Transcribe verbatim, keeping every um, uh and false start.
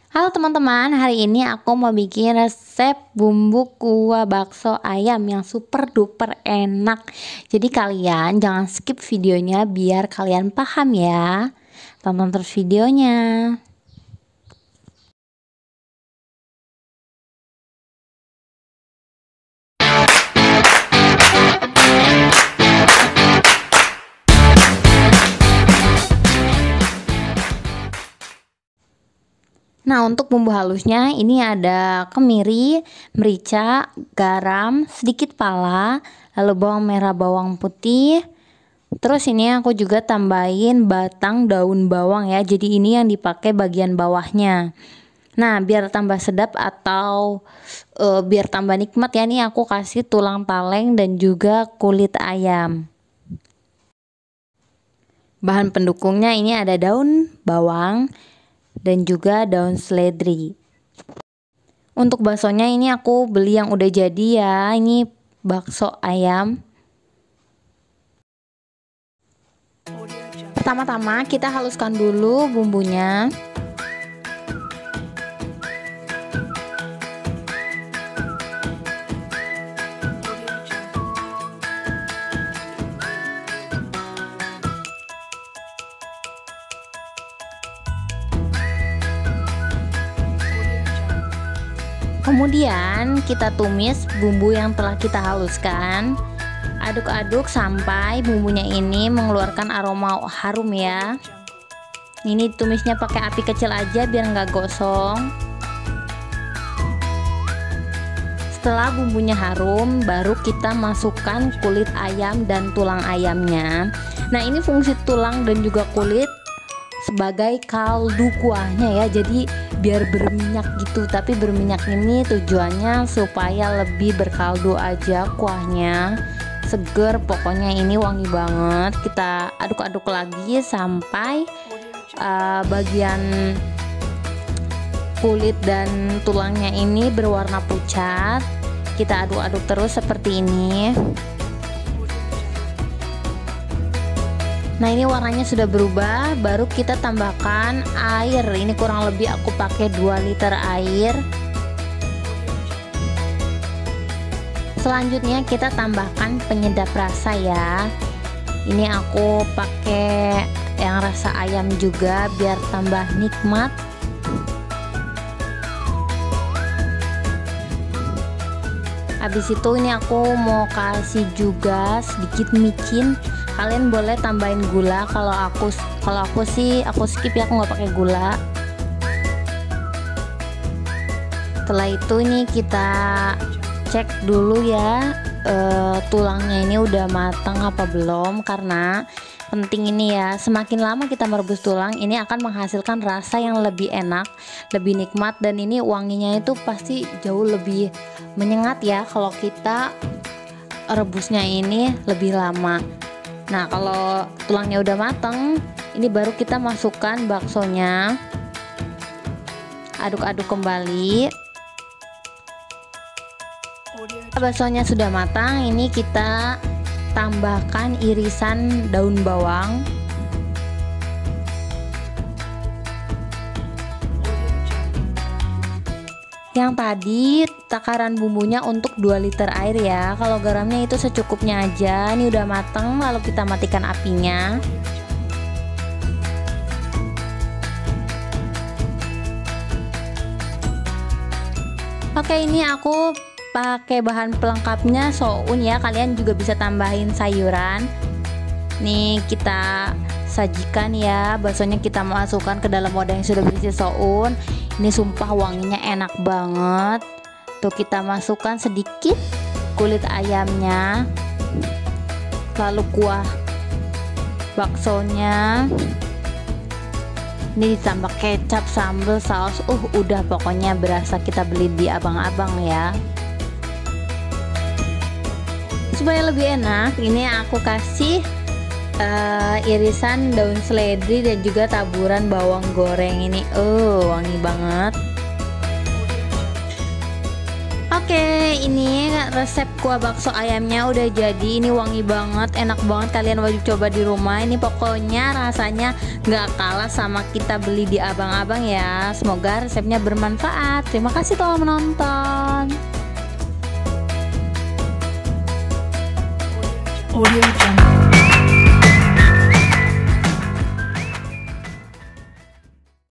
Halo teman-teman, hari ini aku mau bikin resep bumbu kuah bakso ayam yang super duper enak. Jadi kalian jangan skip videonya biar kalian paham ya. Tonton terus videonya. Nah, untuk bumbu halusnya ini ada kemiri, merica, garam, sedikit pala, lalu bawang merah, bawang putih. Terus ini aku juga tambahin batang daun bawang ya. Jadi ini yang dipakai bagian bawahnya. Nah, biar tambah sedap atau e, biar tambah nikmat ya, nih aku kasih tulang taleng dan juga kulit ayam. Bahan pendukungnya ini ada daun bawang dan juga daun seledri. Untuk baksonya ini aku beli yang udah jadi ya. Ini bakso ayam. Pertama-tama kita haluskan dulu bumbunya. Kemudian kita tumis bumbu yang telah kita haluskan. Aduk-aduk sampai bumbunya ini mengeluarkan aroma harum ya. Ini tumisnya pakai api kecil aja biar nggak gosong. Setelah bumbunya harum, baru kita masukkan kulit ayam dan tulang ayamnya. Nah, ini fungsi tulang dan juga kulit sebagai kaldu kuahnya ya, jadi biar berminyak gitu. Tapi berminyak ini tujuannya supaya lebih berkaldu aja kuahnya, seger pokoknya. Ini wangi banget. Kita aduk-aduk lagi sampai uh, bagian kulit dan tulangnya ini berwarna pucat. Kita aduk-aduk terus seperti ini. Nah, ini warnanya sudah berubah, baru kita tambahkan air. Ini kurang lebih aku pakai dua liter air. Selanjutnya kita tambahkan penyedap rasa ya. Ini aku pakai yang rasa ayam juga biar tambah nikmat. Habis itu ini aku mau kasih juga sedikit micin. Kalian boleh tambahin gula. Kalau aku kalau aku sih aku skip ya, aku nggak pakai gula. Setelah itu ini kita cek dulu ya, e, tulangnya ini udah matang apa belum, karena penting ini ya, semakin lama kita merebus tulang ini akan menghasilkan rasa yang lebih enak, lebih nikmat, dan ini wanginya itu pasti jauh lebih menyengat ya kalau kita rebusnya ini lebih lama. Nah, kalau tulangnya udah mateng, ini baru kita masukkan baksonya. Aduk-aduk kembali. Baksonya sudah matang, ini kita tambahkan irisan daun bawang. Yang tadi takaran bumbunya untuk dua liter air ya. Kalau garamnya itu secukupnya aja. Ini udah mateng, lalu kita matikan apinya. Oke, ini aku pakai bahan pelengkapnya soun ya. Kalian juga bisa tambahin sayuran. Nih kita sajikan ya, baksonya kita masukkan ke dalam wadah yang sudah berisi soun. Ini sumpah wanginya enak banget. Tuh, kita masukkan sedikit kulit ayamnya, lalu kuah baksonya. Ini ditambah kecap, sambal, saus. Uh, udah pokoknya berasa kita beli di abang-abang ya. Supaya lebih enak, ini aku kasih Uh, irisan daun seledri dan juga taburan bawang goreng. Ini oh wangi banget. Oke, ini resep kuah bakso ayamnya udah jadi. Ini wangi banget, enak banget, kalian wajib coba di rumah. Ini pokoknya rasanya nggak kalah sama kita beli di abang-abang ya. Semoga resepnya bermanfaat. Terima kasih telah menonton. Audio Jungle.